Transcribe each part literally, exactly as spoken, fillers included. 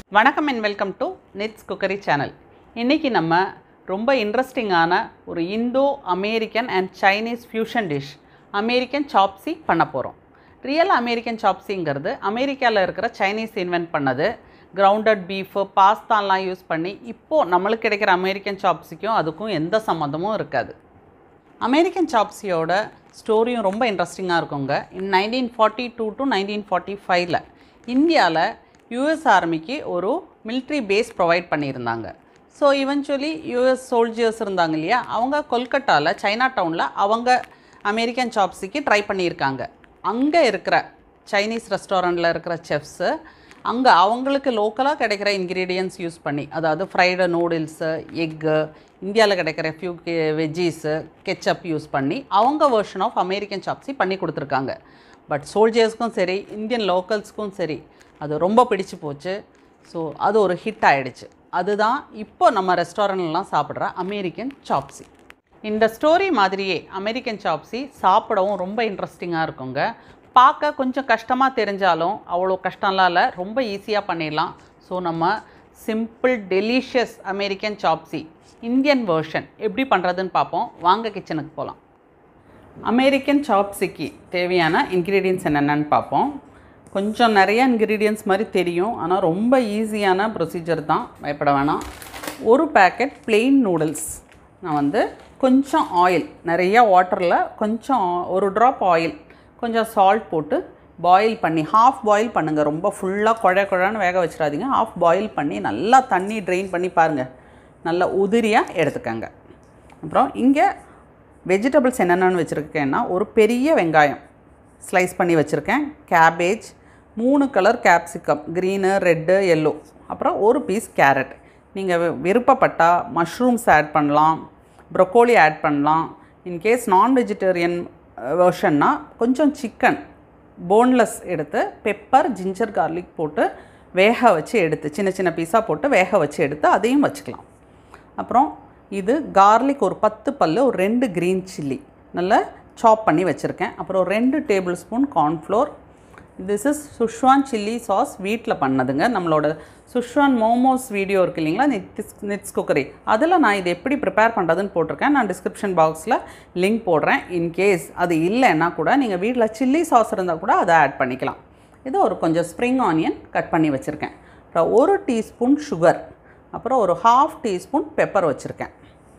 வணக்கம் and welcome to Niths Cookery channel. இன்னைக்கு நம்ம ரொம்ப இன்ட்ரஸ்டிங்கான ஒரு Indo American and Chinese fusion dish American chopsuey பண்ண போகிறோம். ரியல் அமெரிக்கன் சாப்ஸிங்கிறது அமெரிக்காவில் இருக்கிற சைனீஸ் இன்வென்ட் பண்ணது. கிரவுண்டட் பீஃபு பாஸ்தாலாம் யூஸ் பண்ணி இப்போது நம்மளுக்கு கிடைக்கிற அமெரிக்கன் சாப்ஸிக்கும் அதுக்கும் எந்த சம்மந்தமும் இருக்காது. அமெரிக்கன் சாப்ஸியோட ஸ்டோரியும் ரொம்ப இன்ட்ரெஸ்டிங்காக இருக்குங்க. In nineteen forty two to nineteen forty ஃபைவ்ல இந்தியாவில் யூஎஸ் ஆர்மிக்கு ஒரு மிலிட்ரி பேஸ் ப்ரொவைட் பண்ணியிருந்தாங்க. ஸோ இவென்ச்சுவலி யூஎஸ் சோல்ஜர்ஸ் இருந்தாங்க இல்லையா, அவங்க கொல்கட்டாவில் சைனா டவுனில் அவங்க அமெரிக்கன் சாப்ஸிக்கு ட்ரை பண்ணியிருக்காங்க. அங்கே இருக்கிற சைனீஸ் ரெஸ்டாரண்ட்டில் இருக்கிற செஃப்ஸு அங்கே அவங்களுக்கு லோக்கலாக கிடைக்கிற இன்க்ரீடியன்ட்ஸ் யூஸ் பண்ணி, அதாவது ஃப்ரைடு நூடுல்ஸு, எக்கு, இந்தியாவில் கிடைக்கிற ஃபியூ வெஜ்ஜீஸு, கெச்சப் யூஸ் பண்ணி அவங்க வெர்ஷன் ஆஃப் அமெரிக்கன் சாப்ஸி பண்ணி கொடுத்துருக்காங்க. பட் சோல்ஜர்ஸ்க்கும் சரி இந்தியன் லோக்கல்ஸ்க்கும் சரி அது ரொம்ப பிடிச்சு போச்சு. ஸோ அது ஒரு ஹிட் ஆகிடுச்சு. அதுதான் இப்போ நம்ம ரெஸ்டாரண்ட்லாம் சாப்பிட்ற அமெரிக்கன் சாப்ஸி. இந்த ஸ்டோரி மாதிரியே அமெரிக்கன் சாப்ஸி சாப்பிடவும் ரொம்ப இன்ட்ரெஸ்டிங்காக இருக்குங்க. பார்க்க கொஞ்சம் கஷ்டமாக தெரிஞ்சாலும் அவ்வளோ கஷ்டம்லாம் இல்லை, ரொம்ப ஈஸியாக பண்ணிடலாம். ஸோ நம்ம simple delicious American chopsuey Indian version எப்படி பண்ணுறதுன்னு பார்ப்போம். வாங்க கிச்சனுக்கு போகலாம். அமெரிக்கன் சாப்ஸிக்கு தேவையான இன்க்ரீடியன்ட்ஸ் என்னென்னு பார்ப்போம். கொஞ்சம் நிறைய இன்க்ரீடியன்ட்ஸ் மாதிரி தெரியும், ஆனால் ரொம்ப ஈஸியான ப்ரொசீஜர் தான், பயப்பட வேணாம். ஒரு பேக்கெட் பிளெயின் நூடுல்ஸ் நான் வந்து கொஞ்சம் ஆயில், நிறைய வாட்டரில் கொஞ்சம் ஒரு ட்ராப் ஆயில், கொஞ்சம் சால்ட் போட்டு பாயில் பண்ணி ஹாஃப் பாயில் பண்ணுங்கள். ரொம்ப ஃபுல்லாக குழ குழன்னு வேக வச்சிடாதீங்க. ஹாஃப் பாயில் பண்ணி நல்லா தண்ணி ட்ரெயின் பண்ணி பாருங்கள், நல்லா உதிரியாக எடுத்துக்கங்க. அப்புறம் இங்கே வெஜிடபிள்ஸ் என்னென்னு வச்சுருக்கேன்னா, ஒரு பெரிய வெங்காயம் ஸ்லைஸ் பண்ணி வச்சுருக்கேன், கேபேஜ், மூணு colour capsicum, green, red, yellow, அப்புறம் ஒரு பீஸ் கேரட். நீங்கள் விருப்பப்பட்டால் மஷ்ரூம்ஸ் ஆட் பண்ணலாம், ப்ரொக்கோலி ஆட் பண்ணலாம். இன்கேஸ் நான் வெஜிடேரியன் வெர்ஷன்னா கொஞ்சம் சிக்கன் போன்லெஸ் எடுத்து பெப்பர், ஜிஞ்சர், கார்லிக் போட்டு வேக வச்சு எடுத்து சின்ன சின்ன பீஸாக போட்டு வேக வச்சு எடுத்து அதையும் வச்சுக்கலாம். அப்புறம் இது கார்லிக் ஒரு பத்து பல், ஒரு ரெண்டு க்ரீன் சில்லி நல்லா சாப் பண்ணி வச்சுருக்கேன். அப்புறம் ரெண்டு tablespoon cornflour. This is schezwan chilli sauce, வீட்டில் பண்ணதுங்க. நம்மளோட சுஷ்வான் மோமோஸ் வீடியோ இருக்குது இல்லைங்களா, நித்ஸ் நித்ஸ் குக்கரி, அதில் நான் இது எப்படி ப்ரிப்பேர் பண்ணுறதுன்னு போட்டிருக்கேன். நான் டிஸ்கிரிப்ஷன் பாக்ஸில் லிங்க் போடுறேன். இன்கேஸ் அது இல்லைன்னா கூட நீங்கள் வீட்டில் சில்லி சாஸ் இருந்தால் கூட அதை ஆட் பண்ணிக்கலாம். இது ஒரு கொஞ்சம் ஸ்ப்ரிங் ஆனியன் கட் பண்ணி வச்சுருக்கேன். அப்புறம் ஒரு டீஸ்பூன் சுகர், அப்புறம் ஒரு ஹாஃப் டீஸ்பூன் பெப்பர் வச்சுருக்கேன்.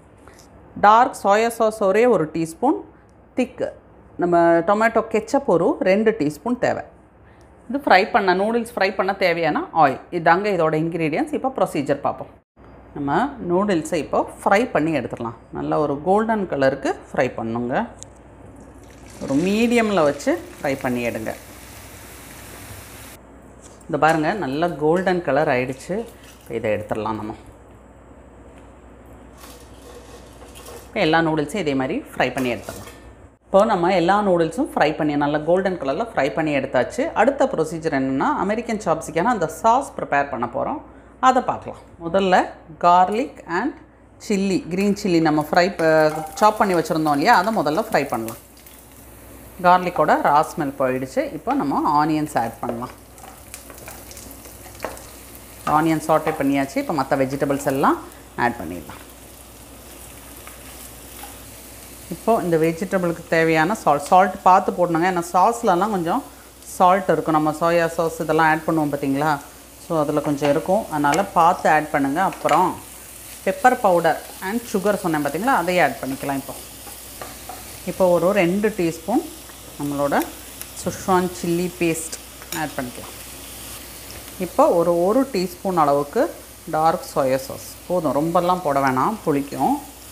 டார்க் சோயா சாஸ் ஒரே ஒரு டீஸ்பூன், திக் நம்ம டொமேட்டோ கெச்சப் ஒரு ரெண்டு டீஸ்பூன் தேவை. இது ஃப்ரை பண்ண நூடுல்ஸ் ஃப்ரை பண்ண தேவையான ஆயில். இதாங்க இதோட இன்க்ரீடியன்ட்ஸ். இப்போ ப்ரொசீஜர் பார்ப்போம். நம்ம நூடுல்ஸை இப்போ ஃப்ரை பண்ணி எடுத்துடலாம். நல்லா ஒரு கோல்டன் கலருக்கு ஃப்ரை பண்ணுங்க. ஒரு மீடியமில் வச்சு ஃப்ரை பண்ணி எடுங்க. இந்த பாருங்கள், நல்லா கோல்டன் கலர் ஆகிடுச்சு. இப்போ இதை எடுத்துடலாம். நம்ம இப்போ எல்லா நூடுல்ஸும் இதே மாதிரி ஃப்ரை பண்ணி எடுத்துடலாம். இப்போ நம்ம எல்லா நூடுல்ஸும் ஃப்ரை பண்ணி நல்லா கோல்டன் கலரில் ஃப்ரை பண்ணி எடுத்தாச்சு. அடுத்த ப்ரொசீஜர் என்னென்னா, அமெரிக்கன் சாப்ஸிக்கான அந்த சாஸ் ப்ரிப்பேர் பண்ண போகிறோம். அதை பார்க்கலாம். முதல்ல garlic and chilli, green chilli நம்ம ஃப்ரை சாப் பண்ணி வச்சுருந்தோம் இல்லையா, அதை முதல்ல ஃப்ரை பண்ணலாம். கார்லிக்கோட ரா ஸ்மெல் போயிடுச்சு. இப்போ நம்ம ஆனியன்ஸ் ஆட் பண்ணலாம். ஆனியன் சாட்டே பண்ணியாச்சு. இப்போ மற்ற வெஜிடபிள்ஸ் எல்லாம் ஆட் பண்ணிடலாம். இப்போது இந்த வெஜிடபிளுக்கு தேவையான சால்ட் சால்ட் பார்த்து போடணுங்க. ஏன்னா சாஸ்லலாம் கொஞ்சம் சால்ட் இருக்கும். நம்ம சோயா சாஸ் இதெல்லாம் ஆட் பண்ணுவோம் பார்த்தீங்களா, ஸோ அதில் கொஞ்சம் இருக்கும், அதனால் பார்த்து ஆட் பண்ணுங்கள். அப்புறம் பெப்பர் பவுடர் அண்ட் சுகர் சொன்னேன் பார்த்தீங்களா, அதையே ஆட் பண்ணிக்கலாம். இப்போ இப்போ ஒரு ரெண்டு டீஸ்பூன் நம்மளோட சுஷ்வான் சில்லி பேஸ்ட் ஆட் பண்ணிக்கலாம். இப்போ ஒரு ஒரு டீஸ்பூன் அளவுக்கு டார்க் சோயா சாஸ் போதும், ரொம்பலாம் போட வேணாம், புளிக்கும்.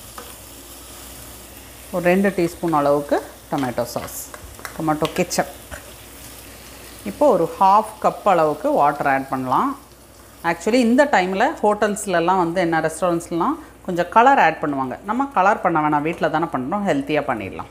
ஒரு ரெண்டு டீஸ்பூன் அளவுக்கு டொமேட்டோ சாஸ், டொமேட்டோ கெச்சப். இப்போ ஒரு ஹாஃப் கப் அளவுக்கு வாட்டர் ஆட் பண்ணலாம். ஆக்சுவலி இந்த டைமில் ஹோட்டல்ஸ்லலாம் வந்து என்ன ரெஸ்டாரண்ட்ஸ்லாம் கொஞ்சம் கலர் ஆட் பண்ணுவாங்க. நம்ம கலர் பண்ண வேணாம், வீட்டில் தானே பண்ணுறோம், ஹெல்த்தியாக பண்ணிடலாம்.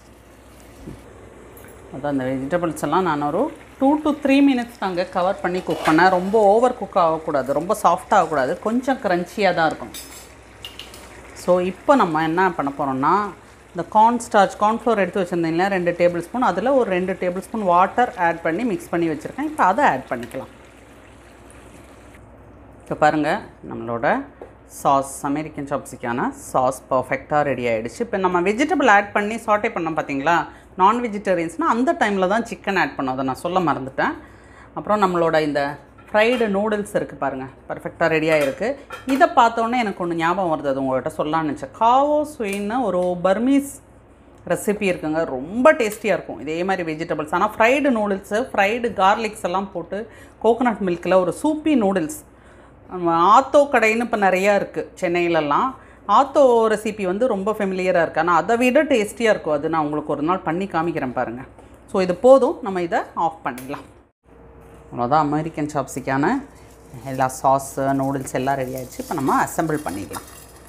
அதான் அந்த வெஜிடபிள்ஸ் எல்லாம் நான் ஒரு டூ டு த்ரீ மினிட்ஸ் தாங்க கவர் பண்ணி குக் பண்ணேன். ரொம்ப ஓவர் குக் ஆகக்கூடாது, ரொம்ப சாஃப்டாக ஆகக்கூடாது, கொஞ்சம் க்ரன்ச்சியாக தான் இருக்கும். ஸோ இப்போ நம்ம என்ன பண்ண போகிறோம்னா, இந்த கார்ன் ஸ்டார்ச் கார்ன்ஃப்ளோர் எடுத்து வச்சுருந்தீங்களா ரெண்டு டேபிள் ஸ்பூன், அதில் ஒரு ரெண்டு டேபிள் ஸ்பூன் வாட்டர் ஆட் பண்ணி மிக்ஸ் பண்ணி வச்சுருக்கேன். இப்போ அதை ஆட் பண்ணிக்கலாம். இப்போ பாருங்கள், நம்மளோட சாஸ் அமெரிக்கன் சாப்ஸிக்கான சாஸ் பர்ஃபெக்டாக ரெடி ஆகிடுச்சு. இப்போ நம்ம வெஜிடபிள் ஆட் பண்ணி சாட்டே பண்ணோம் பார்த்தீங்களா, நான் வெஜிடேரியன்ஸ்னால் அந்த டைமில் தான் சிக்கன் ஆட் பண்ணோம், அதை நான் சொல்ல மறந்துட்டேன். அப்புறம் நம்மளோட இந்த ஃப்ரைடு நூடுல்ஸ் இருக்குது பாருங்கள், பர்ஃபெக்டாக ரெடியாக இருக்குது. இதை பார்த்தோன்னே எனக்கு ஒன்று ஞாபகம் வருது, அது உங்கள்கிட்ட சொல்லலான்னு நினச்சேன். சாப்சுயின்னு ஒரு பர்மீஸ் ரெசிபி இருக்குங்க, ரொம்ப டேஸ்டியாக இருக்கும் இதே மாதிரி வெஜிடபிள்ஸ். ஆனால் ஃப்ரைடு நூடுல்ஸு, ஃப்ரைடு கார்லிக்ஸ் எல்லாம் போட்டு கோகோனட் மில்கில் ஒரு சூப்பி நூடுல்ஸ், ஆத்தோ கடைன்னு இப்போ நிறையா இருக்குது சென்னையிலலாம். ஆத்தோ ரெசிபி வந்து ரொம்ப ஃபெமிலியராக இருக்குது, ஆனால் அதை விட டேஸ்டியாக இருக்கும். அது நான் உங்களுக்கு ஒரு நாள் பண்ணி காமிக்கிறேன் பாருங்கள். ஸோ இது போதும், நம்ம இதை ஆஃப் பண்ணிடலாம். அவ்வளோதான், அமெரிக்கன் சாப்ஸிக்கான எல்லா சாஸு நூடுல்ஸ் எல்லாம் ரெடி ஆகிடுச்சு. இப்போ நம்ம அசெம்பிள் பண்ணிடலாம்.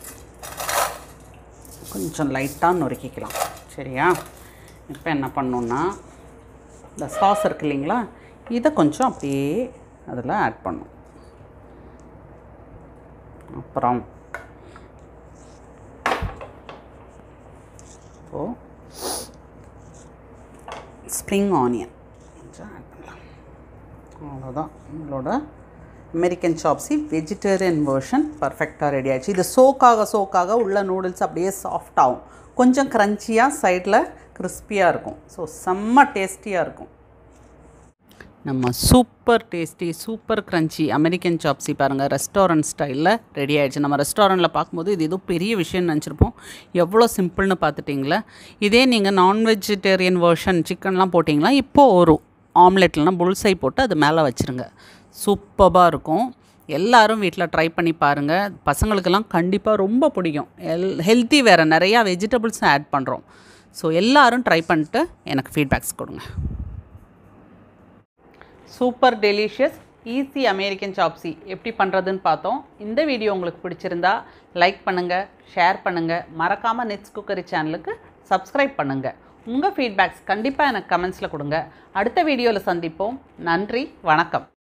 கொஞ்சம் லைட்டாக நொறுக்கிக்கலாம், சரியா? இப்போ என்ன பண்ணணுன்னா, இந்த சாஸ் இருக்குது இல்லைங்களா, இதை கொஞ்சம் அப்படியே அதில் ஆட் பண்ணணும். அப்புறம் இப்போது ஸ்ப்ரிங் ஆனியன் கொஞ்சம் ஆட் பண்ணலாம். அவ்வளோதான், நம்மளோட அமெரிக்கன் சாப்ஸி வெஜிடேரியன் வெர்ஷன் பர்ஃபெக்டாக ரெடி ஆகிடுச்சு. இது சோக்காக சோக்காக உள்ள நூடுல்ஸ் அப்படியே சாஃப்டாகும், கொஞ்சம் க்ரன்ச்சியாக, சைடில் கிறிஸ்பியாக இருக்கும். ஸோ செம்ம டேஸ்டியாக இருக்கும். நம்ம super tasty super crunchy American chop suey பாருங்கள், ரெஸ்டாரண்ட் ஸ்டைலில் ரெடி ஆகிடுச்சு. நம்ம ரெஸ்டாரண்ட்டில் பார்க்கும்போது இது ஏதோ பெரிய விஷயம்னு நினச்சிருப்போம், எவ்வளோ சிம்பிள்னு பார்த்துட்டிங்களா. இதே நீங்கள் நான் வெஜிடேரியன் வெர்ஷன் சிக்கன்லாம் போட்டிங்களா, இப்போது ஒரு ஆம்லெட்லாம் புல்சை போட்டு அது மேலே வச்சுருங்க, சூப்பராக இருக்கும். எல்லோரும் வீட்டில் ட்ரை பண்ணி பாருங்கள், பசங்களுக்கெல்லாம் கண்டிப்பாக ரொம்ப பிடிக்கும். ஹெல் ஹெல்த்தி வேறு, நிறையா வெஜிடபிள்ஸும் ஆட் பண்ணுறோம். ஸோ எல்லோரும் ட்ரை பண்ணிட்டு எனக்கு ஃபீட்பேக்ஸ் கொடுங்க. Super delicious easy American chop suey எப்படி பண்ணுறதுன்னு பார்த்தோம். இந்த வீடியோ உங்களுக்கு பிடிச்சிருந்தா லைக் பண்ணுங்கள், ஷேர் பண்ணுங்கள், மறக்காமல் நித்ஸ் குக்கரி சேனலுக்கு சப்ஸ்கிரைப் பண்ணுங்கள். உங்கள் ஃபீட்பேக்ஸ் கண்டிப்பாக எனக்கு கமெண்ட்ஸில் கொடுங்க. அடுத்த வீடியோவில் சந்திப்போம். நன்றி, வணக்கம்.